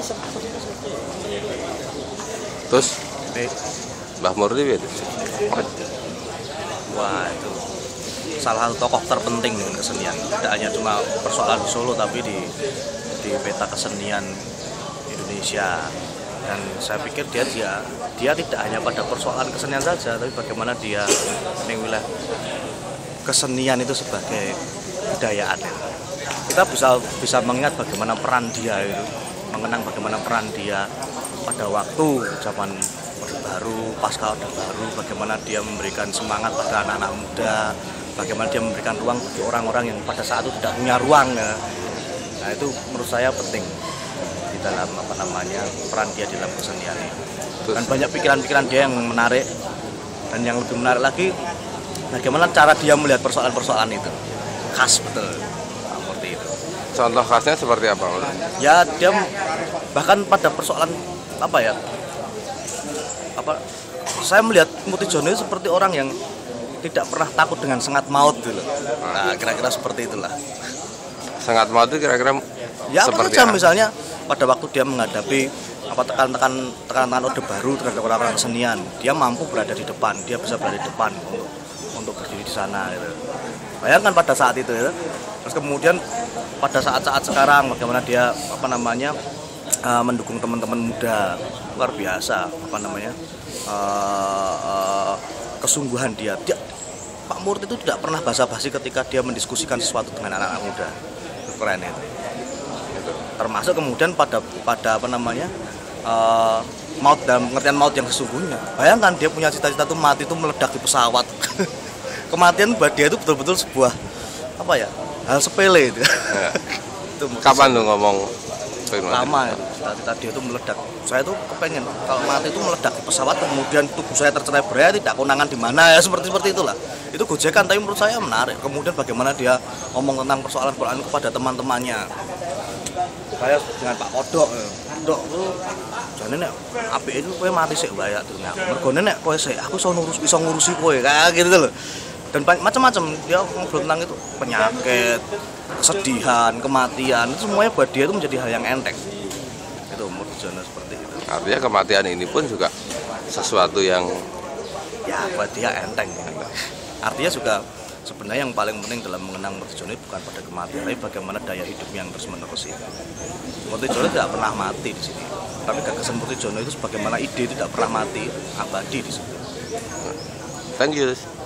Terus Mbah Murni itu. Wah, itu salah satu tokoh terpenting dengan kesenian. Tidak hanya cuma persoalan di Solo, tapi di peta kesenian Indonesia. Dan saya pikir dia tidak hanya pada persoalan kesenian saja, tapi bagaimana dia menilai kesenian itu sebagai kebudayaan. Kita bisa mengingat bagaimana peran dia itu, mengenang bagaimana peran dia pada waktu zaman Orde Baru, pasca Orde Baru, bagaimana dia memberikan semangat pada anak-anak muda, bagaimana dia memberikan ruang bagi orang-orang yang pada saat itu tidak punya ruang. Ya. Nah, itu menurut saya penting di dalam peran dia dalam kesenian ini. Dan banyak pikiran-pikiran dia yang menarik, dan yang lebih menarik lagi bagaimana cara dia melihat persoalan-persoalan itu. Khas betul seperti itu. Contoh khasnya seperti apa? Ya, dia bahkan pada persoalan saya melihat Mutijono itu seperti orang yang tidak pernah takut dengan sengat maut dulu. Nah, kira-kira seperti itulah. Sengat maut itu kira-kira ya seperti apa? Misalnya pada waktu dia menghadapi tekanan Orde Baru terhadap orang-orang kesenian, dia mampu berada di depan, dia bisa berada di depan untuk berdiri di sana. Gitu. Bayangkan pada saat itu, ya. Terus kemudian pada saat-saat sekarang bagaimana dia mendukung teman-teman muda, luar biasa kesungguhan dia. Pak Murni itu tidak pernah basa-basi ketika dia mendiskusikan sesuatu dengan anak-anak muda. Itu keren itu. Termasuk kemudian pada maut dalam pengertian maut yang sesungguhnya. Bayangkan dia punya cita-cita tuh mati itu meledak di pesawat. Kematian buat dia itu betul-betul sebuah hal sepele itu. Ya. Kapan lu ngomong? Lama itu, cita-cita dia itu meledak. Saya tuh kepengen kalau mati itu meledak di pesawat, kemudian tubuh saya tercerai-berai, tidak konangan di mana, ya seperti itulah. Itu gojekan, tapi menurut saya menarik. Kemudian bagaimana dia ngomong tentang persoalan-persoalan kepada teman-temannya. Saya dengan Pak Kodok, Dok, jane nek apik itu kowe mati sik wae ya dunia. Mergone nek kowe sik, aku iso ngurusi kowe, kayak gitu loh. Dan macam-macam dia ngobrol tentang itu, penyakit, kesedihan, kematian, itu semuanya buat dia itu menjadi hal yang enteng. Itu Mutijono seperti itu. Artinya kematian ini pun juga sesuatu yang ya buat dia enteng. Artinya juga sebenarnya yang paling penting dalam mengenang Mutijono bukan pada kematian, tapi bagaimana daya hidup yang terus-menerus itu. Mutijono tidak pernah mati di sini, tapi gagasan Mutijono itu sebagaimana ide tidak pernah mati, abadi di situ. Thank you.